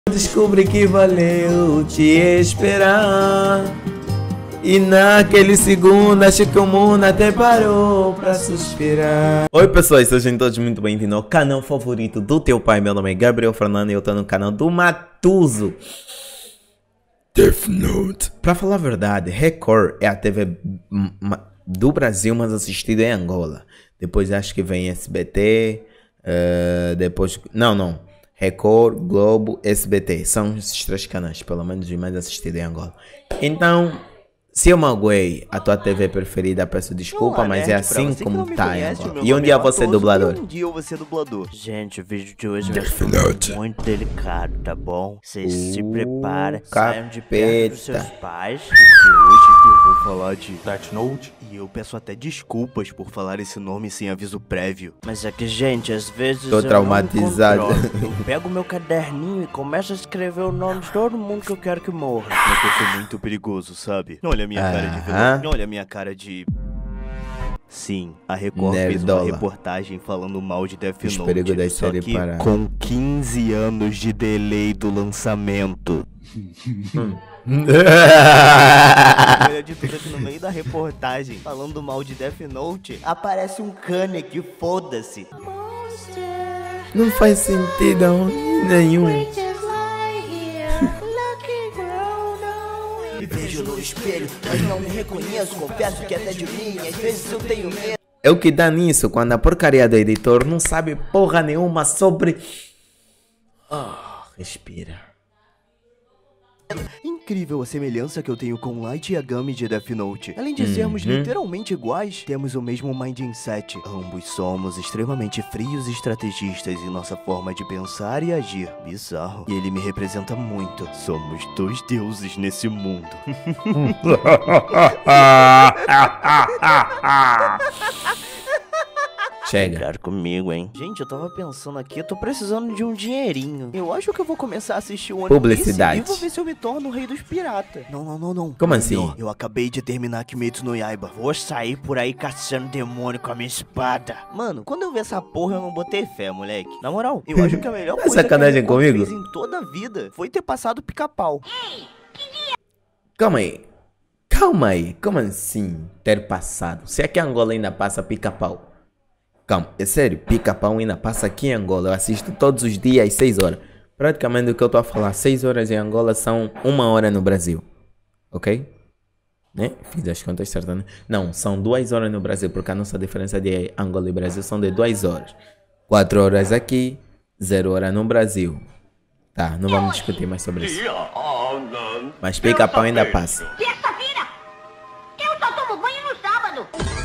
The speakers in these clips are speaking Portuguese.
Descobri que valeu te esperar. E naquele segundo acho que o mundo até parou pra suspirar. Oi pessoal, sejam todos muito bem-vindos ao canal favorito do teu pai. Meu nome é Gabriel Fernando e eu tô no canal do Matuso. Death Note. Pra falar a verdade, Record é a TV do Brasil mais assistida em Angola. Depois acho que vem SBT, depois... Não. Record, Globo, SBT. São esses três canais, pelo menos os mais assistidos em Angola. Então, se eu magoei a tua TV preferida, peço desculpa, mas é assim como tá em Angola. E um dia você é dublador. Um dia eu vou ser dublador. Gente, o vídeo de hoje vai ser muito delicado, tá bom? Vocês se preparem, saiam de perto dos seus pais, porque hoje eu vou falar de Death Note. E eu peço até desculpas por falar esse nome sem aviso prévio. Mas é que, gente, às vezes tô traumatizado. Eu pego meu caderninho e começo a escrever o nome de todo mundo que eu quero que morra. Porque eu sou muito perigoso, sabe? Olha a minha cara de vilão. Olha a minha cara de... Sim, a Record fez uma reportagem falando mal de Death Note, só que com 15 anos de delay do lançamento. Melhor de tudo é que no meio da reportagem, falando mal de Death Note, aparece um Kaneki, foda-se. Não faz sentido nenhum. Me vejo no espelho, mas não me reconheço, confesso que até de mim, às vezes eu tenho medo. É o que dá nisso, quando a porcaria do editor não sabe porra nenhuma sobre... respira. Incrível a semelhança que eu tenho com Light Yagami de Death Note. Além de sermos literalmente iguais, temos o mesmo mindset. Ambos somos extremamente frios e estrategistas em nossa forma de pensar e agir. Bizarro. E ele me representa muito. Somos dois deuses nesse mundo. Chega. Cuidado comigo, hein? Gente, eu tava pensando aqui, eu tô precisando de um dinheirinho. Eu acho que eu vou começar a assistir o One Publicidade. Piece e vou ver se eu me torno o rei dos piratas. Não. Como assim? Eu acabei de terminar Kimetsu no Yaiba. Vou sair por aí caçando demônio com a minha espada. Mano, quando eu vi essa porra, eu não botei fé, moleque. Na moral, eu acho que a melhor coisa sacanagem que a Record comigo? fez em toda a vida foi ter passado Pica-Pau. Calma aí. Como assim ter passado? Se aqui em Angola ainda passa Pica-Pau. Calma, é sério, Pica-Pau ainda passa aqui em Angola. Eu assisto todos os dias às 6 horas. Praticamente o que eu tô a falar, 6 horas em Angola são 1 hora no Brasil. Ok? Né? Fiz as contas certas, né? Não, são 2 horas no Brasil, porque a nossa diferença de Angola e Brasil são de 2 horas. 4 horas aqui, 0 horas no Brasil. Tá, não vamos discutir mais sobre isso. Mas Pica-Pau ainda passa. Terça-feira! Eu só tomo banho no sábado!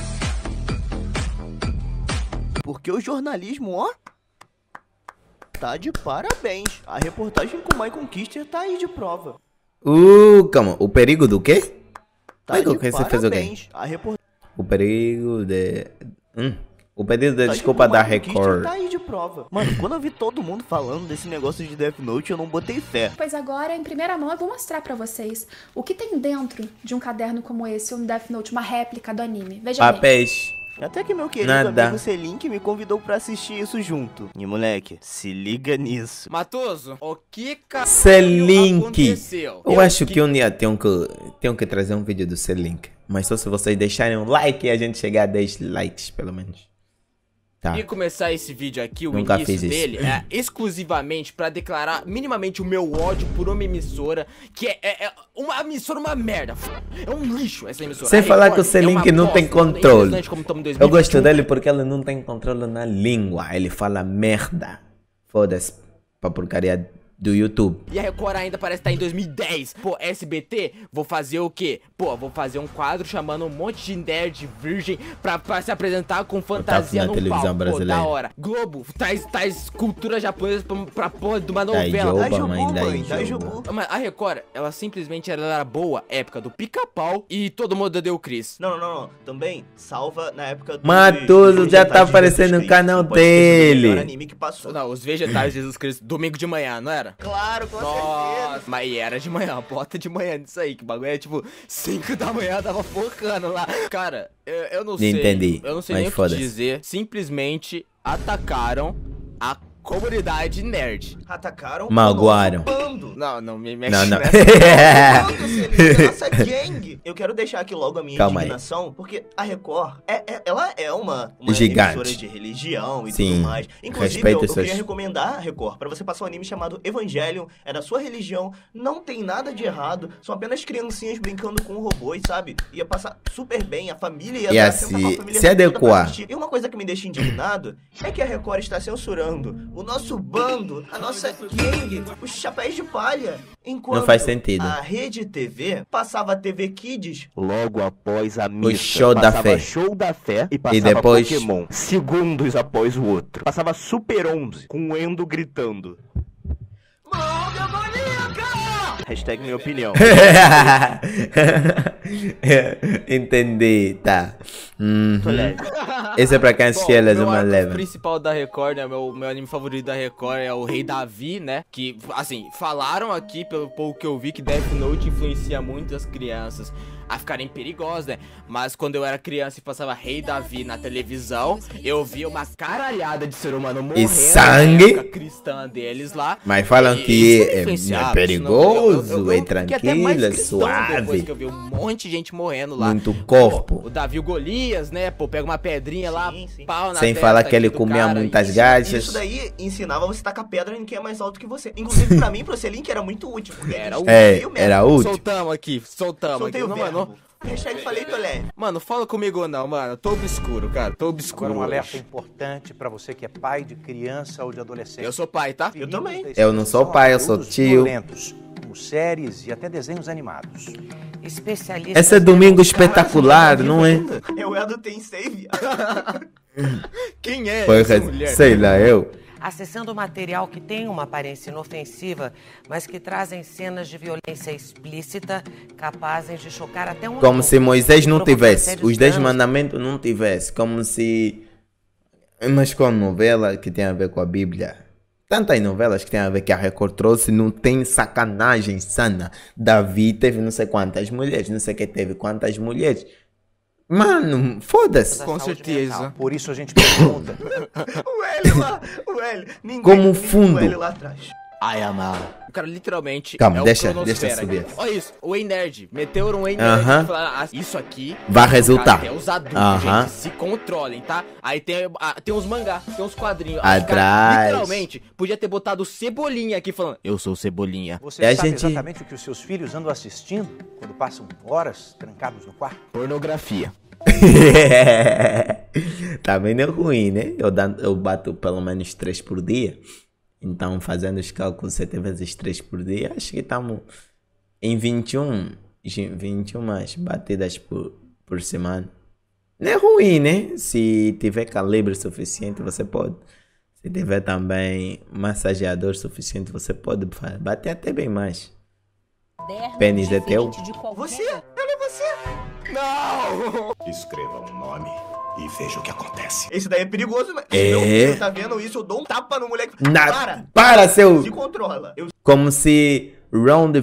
Porque o jornalismo, ó, tá de parabéns. A reportagem com o Michael Kister tá aí de prova. Calma, o perigo do quê? Tá de você fez o quê? parabéns. A reportagem... O perigo de... O pedido de desculpa da Record. Tá aí de prova. Mano, quando eu vi todo mundo falando desse negócio de Death Note, eu não botei fé. Pois agora, em primeira mão, eu vou mostrar pra vocês o que tem dentro de um caderno como esse, um Death Note, uma réplica do anime. Veja bem. Papéis. Até que meu querido amigo Selink me convidou pra assistir isso junto. E moleque, se liga nisso. Matoso, o que Selink. aconteceu? Eu acho que um dia tenho que trazer um vídeo do Selink. Mas só se vocês deixarem um like e a gente chegar a 10 likes, pelo menos. Tá. E começar esse vídeo aqui, o Nunca início fiz isso. dele é exclusivamente pra declarar minimamente o meu ódio por uma emissora que é uma emissora, uma merda. É um lixo essa emissora. Sem falar que o Record Selink é uma não tem bosta, controle. impressionante como estamos em Eu gosto 2021. dele porque ele não tem controle na língua. Ele fala merda. Foda-se pra porcaria do YouTube. E a Record ainda parece estar em 2010. Pô, SBT, vou fazer o quê? Pô, vou fazer um quadro chamando um monte de nerd virgem pra se apresentar com fantasia na no televisão palco. Pô, brasileira. da hora. Globo, traz cultura japonesa pra porra de uma novela. Mas a Record, ela simplesmente era boa época do Pica-Pau e Todo Mundo Odeia o Chris. Não. Também salva na época do... Matuso já tá aparecendo no canal dele. Melhor anime que passou. Não, os vegetais de Jesus Cristo, domingo de manhã, não era? Claro, com Nossa, certeza. mas era de manhã, bota de manhã nisso aí, que o bagulho é tipo 5 da manhã, tava focando lá. Cara, eu não sei. Entendi, Eu não sei mas nem o que foda-se. dizer. Simplesmente atacaram a comunidade nerd. Atacaram Magoaram. Não me mexe Não. Nossa gangue. Eu quero deixar aqui logo a minha indignação, porque a Record, ela é uma gigante emissora de religião e Sim. tudo mais. Inclusive, Respeito eu queria recomendar a Record pra você passar um anime chamado Evangelion. É da sua religião, não tem nada de errado, são apenas criancinhas brincando com robôs, sabe? Ia passar super bem, a família ia se adequar. E uma coisa que me deixa indignado é que a Record está censurando o nosso bando, a nossa gangue, os chapéus de palha. Enquanto não faz sentido. A Rede TV passava a TV Kids logo após a missa. O show da fé. Show da fé e passava depois Pokémon, segundos após o outro. Passava Super 11 com o Endo gritando. Mão demoníaca! Hashtag minha opinião. Entendi, tá. Esse é pra quem assistir elas uma leva. O principal da Record, né? Meu anime favorito da Record é o Rei Davi, né? Que, assim, falaram aqui, pelo pouco que eu vi, que Death Note influencia muito as crianças a ficarem perigosas, né? Mas quando eu era criança e passava Rei Davi na televisão, eu via uma caralhada de ser humano morrendo. E sangue. Na época cristã deles lá. Mas falam que é Eu perigoso, é tranquilo, suave. Depois que eu vi um monte de gente morrendo lá. Muito corpo. O Davi, o Golias, né? Pô, pega uma pedrinha lá, pau na sem testa falar que ele do comia cara, muitas gajas. Isso daí ensinava você a tacar pedra em quem é mais alto que você. Inclusive, pra mim, pro Link era muito útil. Era útil. Soltamos aqui. Soltei o verbo. Hashtag falei, Tolé. Mano, fala comigo não, mano. Tô obscuro, cara. Tô obscuro. Agora um alerta importante pra você que é pai de criança ou de adolescente. Eu sou pai, tá? Eu também. Eu não sou pai, eu sou tio. Como séries e até desenhos animados. Esse é Domingo Espetacular, não é? É o Edo Tem Save. Quem é essa mulher? Sei lá, eu. Acessando material que tem uma aparência inofensiva, mas que trazem cenas de violência explícita, capazes de chocar até um... Como se Moisés não tivesse, os 10 mandamentos não tivesse, como se... Mas com novela que tem a ver com a Bíblia, tantas novelas que tem a ver que a Record trouxe, não tem sacanagem sana. Davi teve não sei quantas mulheres, não sei que teve quantas mulheres. Mano, foda-se. Com certeza. Por isso a gente pergunta. O Hélio lá, o Hélio. Ninguém como fundo. O Hélio lá atrás. Ai, amar. O cara literalmente calma, é deixa aqui. subir. Olha isso, o Ei Nerd. Meteram um Ei Nerd e falaram, isso aqui vai resultar. Até os adultos, gente, se controlem, tá? Aí tem uns mangá, tem uns quadrinhos. Atrás. Cara, literalmente, podia ter botado Cebolinha aqui falando, eu sou Cebolinha. Você sabe exatamente o que os seus filhos andam assistindo quando passam horas trancados no quarto? Pornografia. Tá bem ruim, né? Eu bato pelo menos 3 por dia. Então, fazendo os cálculos 7 vezes 3 por dia, acho que estamos em 21 mais batidas por semana. Não é ruim, né? Se tiver calibre suficiente, você pode. Se tiver também massageador suficiente, você pode bater até bem mais. Pênis é teu? Você? Ela é você? Não! Escreva um nome e veja o que acontece. Esse daí é perigoso, mas você tá vendo isso? Eu dou um tapa no moleque. Para, seu... Se controla. Como se Round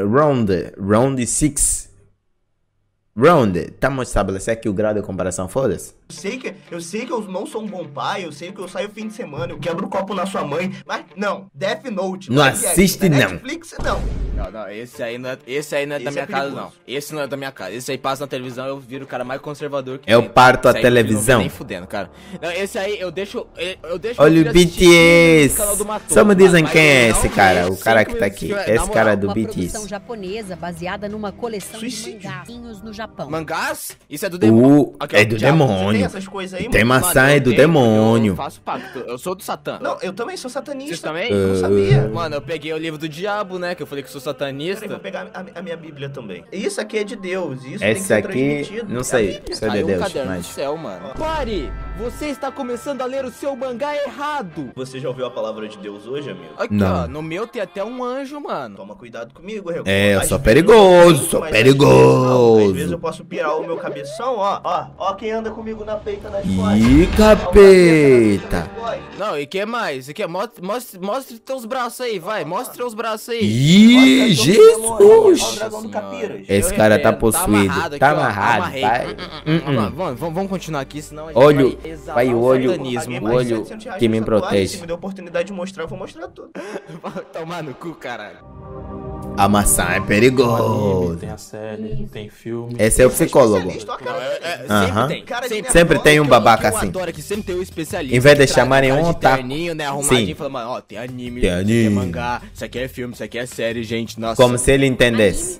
6. Estamos a estabelecer aqui o grau de comparação, foda-se. Eu sei que eu não sou um bom pai, eu sei que eu saio fim de semana, eu quebro o copo na sua mãe, mas não, Death Note. Não assiste, não. Netflix, não. Não, esse aí não é da minha casa, não. Esse não é da minha casa. Esse aí passa na televisão, eu viro o cara mais conservador que eu parto a televisão. Nem fudendo, cara. Não, esse aí eu deixo olha o BTS. Só me dizem quem é esse cara, o cara que tá aqui. Esse cara do BTS. Uma produção japonesa baseada numa coleção de mangás no Japão. Mangás? Isso é do demônio. É do demônio. Essas coisas aí, tem maçã, é do demônio. Eu faço pacto, eu sou do Satã. Não, eu também sou satanista. Vocês também? Eu não sabia. Mano, eu peguei o livro do diabo, né? Que eu falei que sou satanista. Peraí, vou pegar a minha Bíblia também. Isso aqui é de Deus. Isso esse tem que ser aqui, transmitido. não sei. Isso é de Deus, caderno mas... do céu, mano. Pare! Você está começando a ler o seu mangá errado. Você já ouviu a palavra de Deus hoje, amigo? Aqui, não. Ó, no meu tem até um anjo, mano. Toma cuidado comigo, eu sou perigoso, sou perigoso. Às vezes eu posso pirar o meu cabeção, ó quem anda comigo na peita nas costas. Ih, capeta. Não, e que mais? E que mostre teus braços aí, vai. Mostre teus braços aí. Ih, Ih, Jesus! Olha o dragão do Capiras. Esse cara tá possuído. Tá amarrado, vai. Vamos continuar aqui, senão a gente Olho, vai vai o olho, satanismo. o olho que me protege. Se me deu a oportunidade de mostrar, eu vou mostrar tudo. Vai tomar no cu, caralho. A maçã é perigoso. Tem a série, tem filme. Esse é o psicólogo. Aham. Sempre tem um babaca assim. Que sempre tem um especialista. Em vez de chamarem um otaku. Né, arrumadinho, falando, mano, ó, tem anime, Tem isso aqui anime. é mangá, isso aqui é filme, isso aqui é série, gente, nossa. Como se ele entendesse.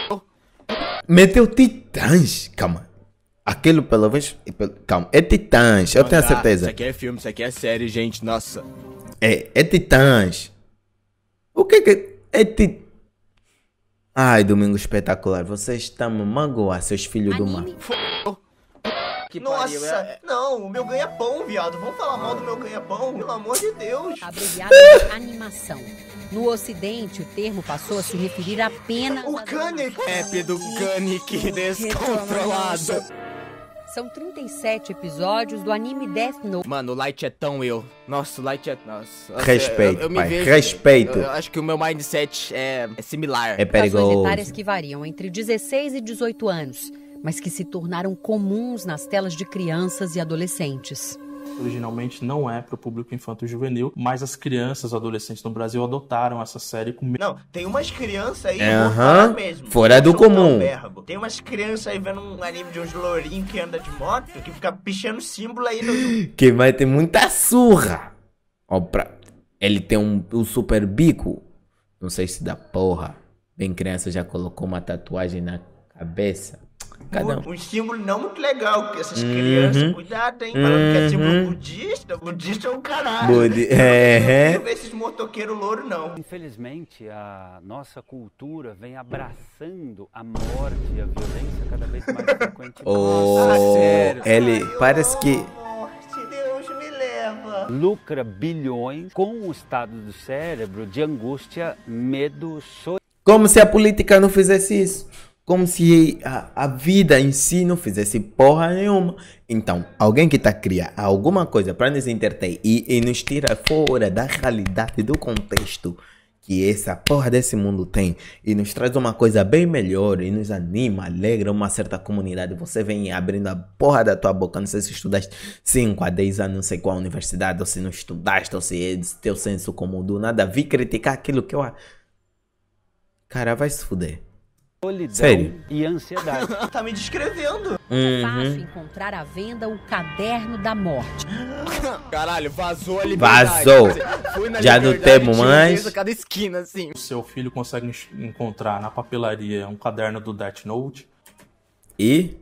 Meteu Titãs. Calma. Aquilo pelo menos. Calma. É Titãs. Eu tenho a Mangá, certeza. Isso aqui é filme, isso aqui é série, gente, nossa. É Titãs. O que é Titãs? Ai, Domingo Espetacular. Vocês estão me magoar, seus filhos do mar. Que Nossa, pariu, não, o meu ganha-pão, viado. Vamos falar mal do meu ganha-pão, pelo amor de Deus. Abreviado de animação. No Ocidente, o termo passou a se referir apenas O Kanek. Rap do Kanek descontrolado. São 37 episódios do anime Death Note. Mano, o Light é tão eu. Nossa, o Light é... Nossa. Respeito, eu me pai, vejo- respeito. Eu acho que o meu mindset é similar. É Faixas perigoso. etárias que variam entre 16 e 18 anos, mas que se tornaram comuns nas telas de crianças e adolescentes. Originalmente não é para o público infanto-juvenil, mas as crianças e adolescentes no Brasil adotaram essa série com Não, tem umas crianças aí, Aham, eu vou falar mesmo. fora do Vou soltar comum. um verbo. Tem umas crianças aí vendo um anime de uns lourinhos que anda de moto, que fica pichando símbolo aí no... Que vai ter muita surra. Ó, ele tem um super bico. Não sei se dá porra. Bem criança já colocou uma tatuagem na cabeça. Cada um. Um símbolo não muito legal, que essas crianças, cuidado, hein? Falando que é símbolo budista, budista é um caralho. Eu não ver esses motoqueiros louros, não. Infelizmente, a nossa cultura vem abraçando a morte e a violência cada vez mais frequente. Sério. Ele parece que... Se Deus me leva. Lucra bilhões com o estado do cérebro de angústia, medo, Como se a política não fizesse isso. Como se a vida em si não fizesse porra nenhuma. Então, alguém que tá a criar alguma coisa para nos entreter e nos tira fora da realidade, do contexto que essa porra desse mundo tem e nos traz uma coisa bem melhor e nos anima, alegra uma certa comunidade. Você vem abrindo a porra da tua boca, não sei se estudaste 5 a 10 anos, não sei qual universidade, ou se não estudaste, ou se é teu senso comum do nada, vi criticar aquilo que eu... Cara, vai se fuder. solidão Sério? e ansiedade. Tá me descrevendo. É fácil encontrar à venda o Caderno da Morte. Caralho, vazou a liberdade. Vazou. Fui na Já não liberdade, temos tinha um mais. texto a cada esquina, assim. O seu filho consegue encontrar na papelaria um caderno do Death Note. E?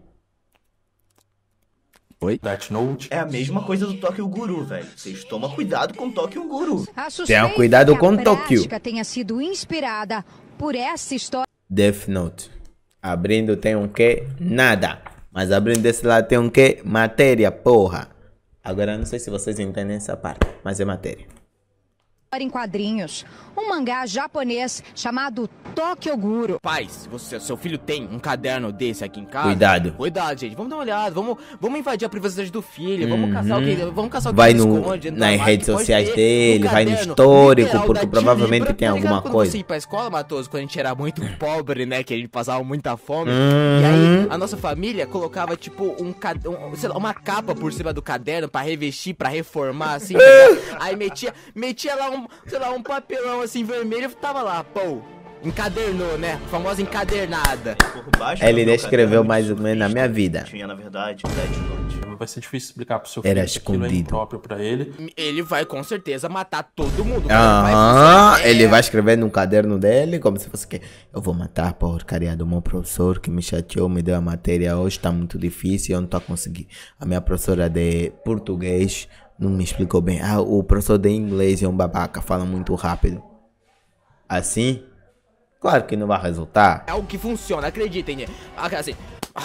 Oi? Death Note. É a mesma coisa do Tokyo Guru, velho. Vocês tomam cuidado com Tokyo Guru. Tenha cuidado com que a Tokyo. prática tenha sido inspirada por essa história. Death Note. Abrindo tem um que? Nada. Mas abrindo desse lado tem um que? Matéria, porra. Agora não sei se vocês entendem essa parte, mas é matéria. Em quadrinhos, um mangá japonês chamado Tokyo Guru. Pai, se seu filho tem um caderno desse aqui em casa... Cuidado. Cuidado, gente. Vamos dar uma olhada. Vamos invadir a privacidade do filho. Vamos caçar o que... Vamos caçar o que Vai ele no, esconde dentro nas do armário, redes que pode sociais ter dele, um vai no caderno histórico, literal porque da provavelmente Libra. tem Tá ligado alguma quando coisa. você ia pra escola, Matoso, quando a gente era muito pobre, né? Que a gente passava muita fome. E aí, a nossa família colocava, tipo, sei lá, uma capa por cima do caderno pra revestir, pra reformar, assim. Aí metia lá um papelão assim vermelho, tava lá, pô, encadernou, né? A famosa encadernada. Por baixo Ele do meu descreveu caderno, mais ou menos na minha vida. Tinha, na verdade, Death Note. Vai ser difícil explicar pro seu Era filho que aquilo é escondido. impróprio pra ele. Ele vai com certeza matar todo mundo. Ele vai escrever no caderno dele como se fosse que eu vou matar a porcaria do meu professor que me chateou, me deu a matéria hoje, tá muito difícil, eu não tô a conseguir. A minha professora de português não me explicou bem. O professor de inglês é um babaca, fala muito rápido. Assim, claro que não vai resultar. É algo que funciona, acreditem. Assim,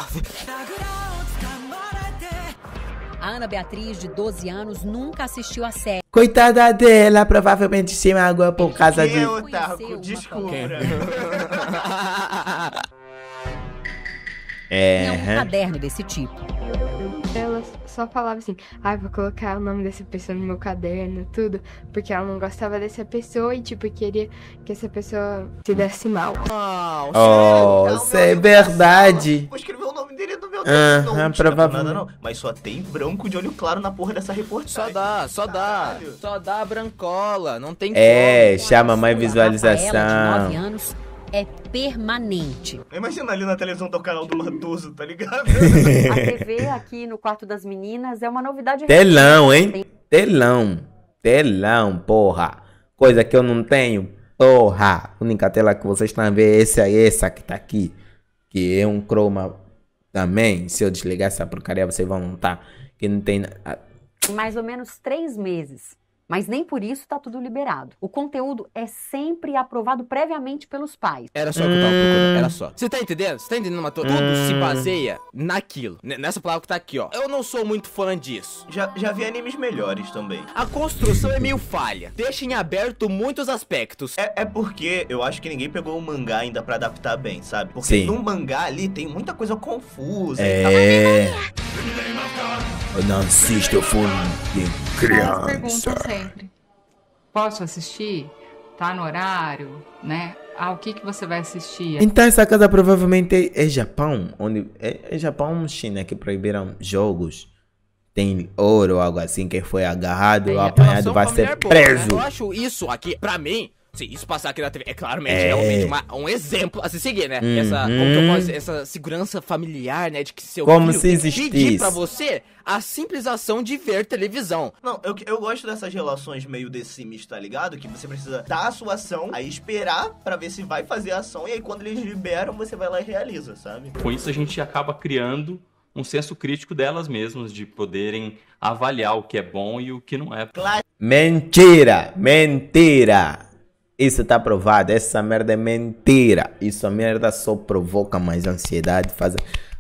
A Ana Beatriz, de 12 anos, nunca assistiu a série. Coitada dela, provavelmente se magoou por causa de... Otaku, desculpa. tinha um caderno desse tipo. Ela só falava assim, vou colocar o nome dessa pessoa no meu caderno, tudo, porque ela não gostava dessa pessoa e, tipo, queria que essa pessoa se desse mal. Isso é verdade. Vou escrever o nome dele no meu texto. Não provavelmente. Não, mas só tem branco de olho claro na porra dessa reportagem. Só dá brancola, não tem chama mais visualização. Rafaela, de 9 anos, é permanente. Imagina ali na televisão tá o canal do Matoso, tá ligado? A TV aqui no quarto das meninas é uma novidade. Telão, hein? Telão, porra. Coisa que eu não tenho, porra. A única tela que vocês estão a ver é essa que tá aqui. Que é um chroma também. Se eu desligar essa porcaria, vocês vão notar que não tem... Mais ou menos 3 meses. Mas nem por isso tá tudo liberado. O conteúdo é sempre aprovado previamente pelos pais. Era só o que eu tava procurando, era só. Você tá entendendo? Você tá entendendo, Matheus? Tudo se baseia naquilo, nessa palavra que tá aqui, ó. Eu não sou muito fã disso. Já vi animes melhores também. A construção é meio falha. Deixa em aberto muitos aspectos. É porque eu acho que ninguém pegou o mangá ainda pra adaptar bem, sabe? Porque no mangá ali tem muita coisa confusa. Eu não assisto filme de criança. Perguntam sempre. Posso assistir? Tá no horário, né? O que você vai assistir? Então essa casa provavelmente é Japão, onde é Japão ou China que proibiram jogos. Tem ouro ou algo assim que foi agarrado ou apanhado vai ser preso. Eu acho isso aqui, pra mim, se isso passar aqui na TV, é claramente realmente um exemplo a se seguir, né? Essa segurança familiar, né? De que seu filho pedir pra você a simples ação de ver televisão. Não, eu gosto dessas relações meio The Sims, tá ligado? Que você precisa dar a sua ação, aí esperar pra ver se vai fazer a ação, e aí quando eles liberam, você vai lá e realiza, sabe? Com isso a gente acaba criando um senso crítico delas mesmas, de poderem avaliar o que é bom e o que não é. Mentira! Isso tá provado, essa merda é mentira. Isso a merda só provoca mais ansiedade, faz...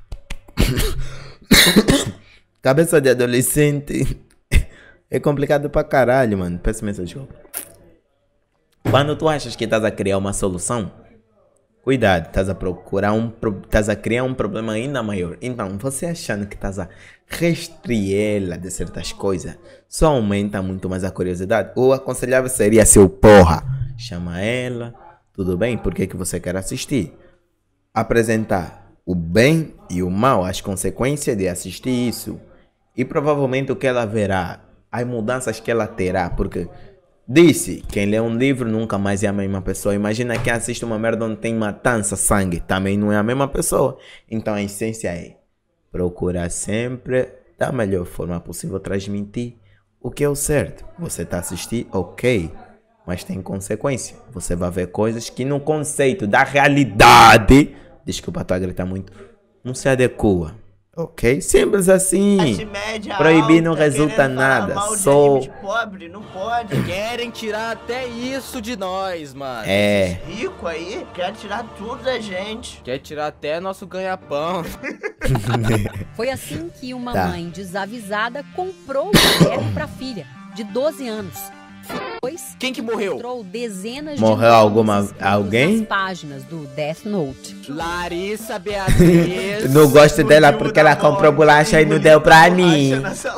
Cabeça de adolescente é complicado pra caralho, mano. Peço imensa desculpa. Quando tu achas que estás a criar uma solução, cuidado, estás a procurar estás a criar um problema ainda maior. Então, você achando que estás a restringir de certas coisas, só aumenta muito mais a curiosidade. O aconselhável seria seu porra. Chama ela, tudo bem? Por que você quer assistir? Apresentar o bem e o mal, as consequências de assistir isso. E provavelmente o que ela verá, as mudanças que ela terá, porque disse, quem lê um livro nunca mais é a mesma pessoa. Imagina quem assiste uma merda onde tem matança, sangue, também não é a mesma pessoa. Então a essência é procurar sempre da melhor forma possível transmitir o que é o certo. Você tá assistindo, ok, mas tem consequência. Você vai ver coisas que no conceito da realidade, desculpa, tô a gritar muito, não se adequa. Ok? Simples assim. Proibir não resulta nada. Só pobre, não pode. Querem tirar até isso de nós, mano. Esses ricos aí querem tirar tudo da gente. Quer tirar até nosso ganha-pão. Foi assim que uma mãe desavisada comprou o caderno pra filha, de 12 anos. Depois, quem que morreu? Encontrou dezenas morreu alguém? Nas páginas do Death Note. Larissa Beatriz. Não gosto dela porque ela comprou bolacha e não deu pra mim.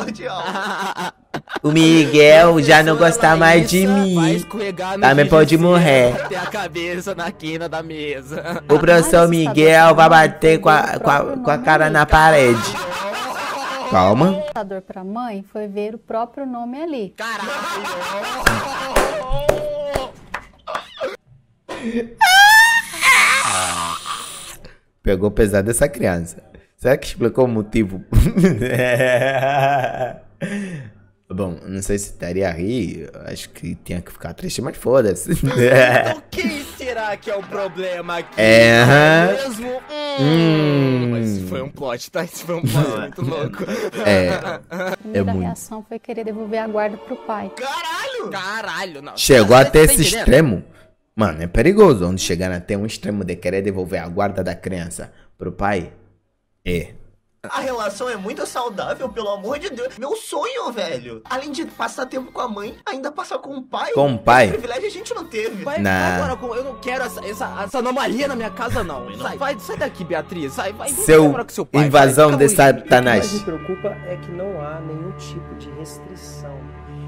O Miguel já não gosta mais de mim. Também pode morrer. Bater a cabeça na quina da mesa. O professor Miguel vai bater com a cara na parede. Calma. O computador pra mãe foi ver o próprio nome ali. Caralho! Pegou pesado essa criança. Será que explicou o motivo? Bom, não sei se estaria a rir. Acho que tinha que ficar triste, mas foda-se. O que será que é o problema aqui? Mesmo? Mas isso foi um plot, tá? Isso foi um plot muito louco. A primeira reação foi querer devolver a guarda pro pai. Caralho, não. Chegou até esse extremo. Mano, é perigoso. Onde chegar até um extremo de querer devolver a guarda da criança pro pai. A relação é muito saudável, pelo amor de Deus. Meu sonho, velho. Além de passar tempo com a mãe, ainda passar com o pai. Com o pai? Esse privilégio a gente não teve. Vai, Nah. agora, eu não quero essa anomalia na minha casa, não. Sai daqui, Beatriz. Vai Seu morar com seu pai. invasão de O que mais me Satanás. preocupa é que não há nenhum tipo de restrição.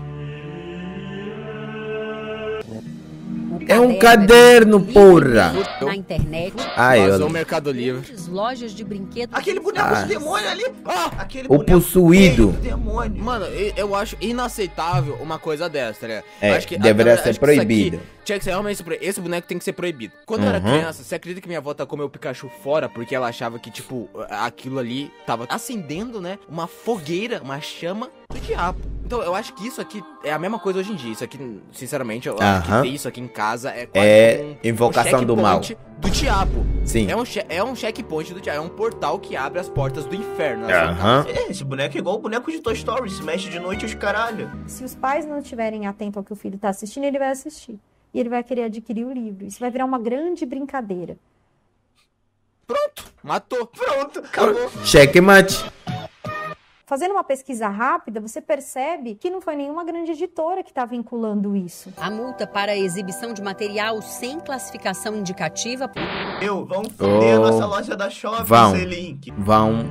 É um caderno, porra. Na internet, Vazou o Mercado Livre. grandes lojas de brinquedos. Aquele boneco de demônio ali. Aquele O possuído. demônio. Mano, eu acho inaceitável uma coisa dessa, né? É, Eu acho que, deveria acho ser que isso aqui proibido. Tinha que ser realmente esse boneco tem que ser proibido. Quando eu era Uhum. criança, você acredita que minha avó tacou meu Pikachu fora porque ela achava que, tipo, aquilo ali tava acendendo, né? Uma fogueira, uma chama do diabo. Então eu acho que isso aqui é a mesma coisa hoje em dia. Isso aqui, sinceramente, eu acho que Aham. ter isso aqui em casa é quase É invocação do mal. checkpoint do diabo. Sim. É um checkpoint do diabo. É um portal que abre as portas do inferno. na sua Aham. casa. Esse boneco é igual o boneco de Toy Story. Se mexe de noite os caralho. Se os pais não estiverem atentos ao que o filho está assistindo, ele vai assistir. E ele vai querer adquirir o livro. Isso vai virar uma grande brincadeira. Pronto, matou. Pronto, acabou. Checkmate. Fazendo uma pesquisa rápida, você percebe que não foi nenhuma grande editora que está vinculando isso. A multa para a exibição de material sem classificação indicativa. Vão foder a Oh. nossa loja da Shopping, Vão. Selink. Vão.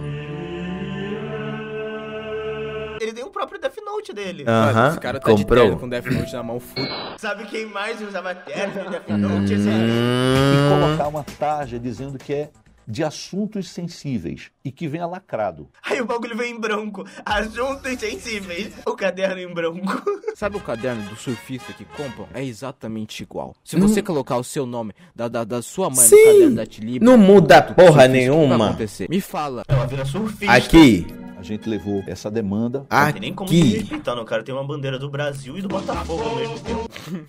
Ele tem o próprio Death Note dele. Aham, Esse cara tá de comprou. terno com Death Note na mão, fudido. Sabe quem mais usava terno de Death Note? E colocar uma tarja dizendo que é de assuntos sensíveis e que venha lacrado. Aí o bagulho vem em branco. Assuntos sensíveis. O caderno em branco. Sabe o caderno do surfista que compram? É exatamente igual. Se você colocar o seu nome da sua mãe Sim. no caderno da Tilibra, Não muda porra o que vai nenhuma. acontecer? Me fala. Ela vira surfista. Aqui. A gente levou essa demanda. Não tem nem como se respeitar, não. O cara tem uma bandeira do Brasil e do Botafogo ao mesmo tempo.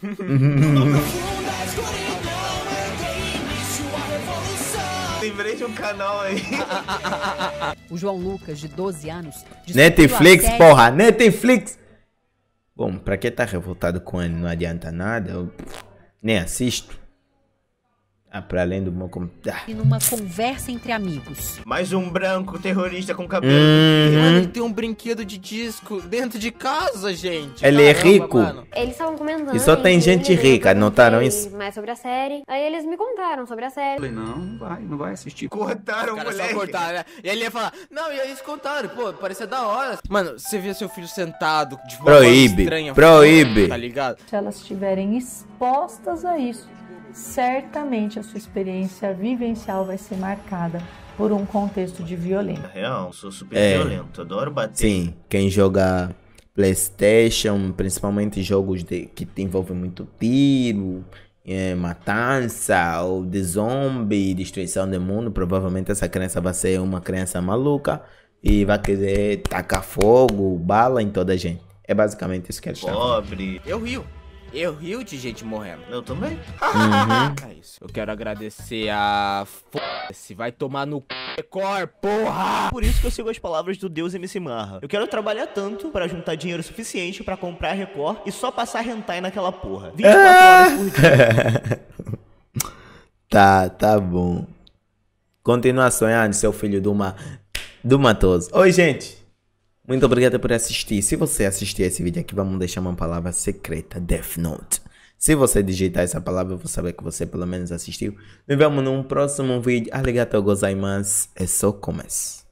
Lembrei de um canal aí. O João Lucas, de 12 anos, descobriu Netflix, a série- porra, Netflix. Bom, pra quem tá revoltado com ele não adianta nada, eu nem assisto. Pra além do meu computador. E numa conversa entre amigos. Mais um branco terrorista com cabelo. Mano, ele tem um brinquedo de disco dentro de casa, gente. Ele é Caramba, rico. mano. Eles estavam comentando. E só tem entre gente eles, rica, eu notaram perguntei isso? mais sobre a série. Aí eles me contaram sobre a série. Falei, não vai assistir. Cortaram Os caras só cortaram, né? E ele ia falar, não, e aí eles contaram, pô, parecia da hora. Mano, você via seu filho sentado de uma Proíbe, forma estranha, proíbe. tá ligado? Se elas estiverem expostas a isso, certamente a sua experiência vivencial vai ser marcada por um contexto de violência. Real, sou super É. violento, adoro bater. Sim, quem joga PlayStation, principalmente jogos que envolvem muito tiro, matança, ou de zombie, destruição do mundo, provavelmente essa criança vai ser uma criança maluca e vai querer tacar fogo, bala em toda a gente. É basicamente isso que eles estão falando. Pobre. Eu rio de gente morrendo. Eu também. É isso. Eu quero agradecer a... F***se, vai tomar no Record, porra! Por isso que eu sigo as palavras do Deus MC Marra. Eu quero trabalhar tanto pra juntar dinheiro suficiente pra comprar a Record e só passar hentai naquela porra. 24 horas por dia. Tá bom. Continua sonhando, seu filho do Matoso. Oi, gente. Muito obrigado por assistir. Se você assistir esse vídeo aqui, vamos deixar uma palavra secreta, Death Note. Se você digitar essa palavra, eu vou saber que você pelo menos assistiu. Nos vemos num próximo vídeo. Arigatou gozaimasu. É só começo.